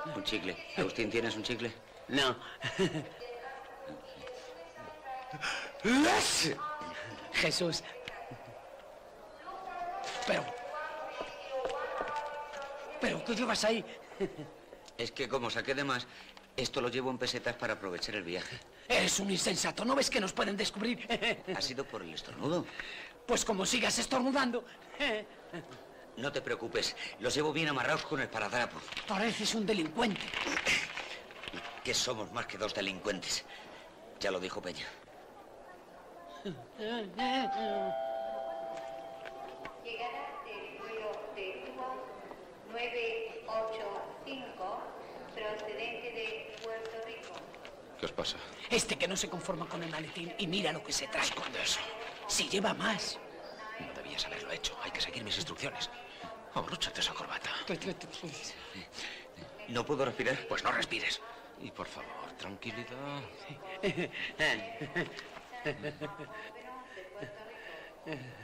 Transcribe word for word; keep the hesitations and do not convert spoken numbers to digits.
Un chicle. Agustín, ¿tienes un chicle? No. Jesús. Pero... ¿Pero qué llevas ahí? Es que como saqué de más, esto lo llevo en pesetas para aprovechar el viaje. Eres un insensato, ¿no ves que nos pueden descubrir? ¿Ha sido por el estornudo? Pues como sigas estornudando. No te preocupes, los llevo bien amarrados con el esparadrapo. Pareces un delincuente. Que somos más que dos delincuentes. Ya lo dijo Peña. Llegada del vuelo de Cuba nueve ocho cinco, procedente de Puerto Rico. ¿Qué os pasa? Este que no se conforma con el maletín y mira lo que se trae. Esconde eso. Si lleva más. No debías haberlo hecho. Hay que seguir mis instrucciones. Abrúchate esa corbata. ¿No puedo respirar? Pues no respires. Y por favor, tranquilidad. Del Puerto Rico.